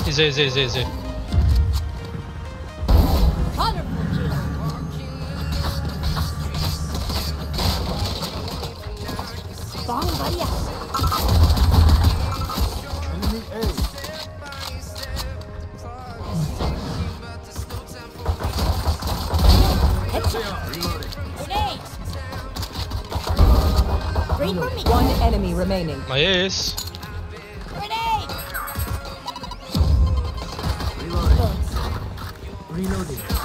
Z. Bomb buddy out. Enemy A. Grenade. One enemy remaining. Nice. Grenade. Reloading.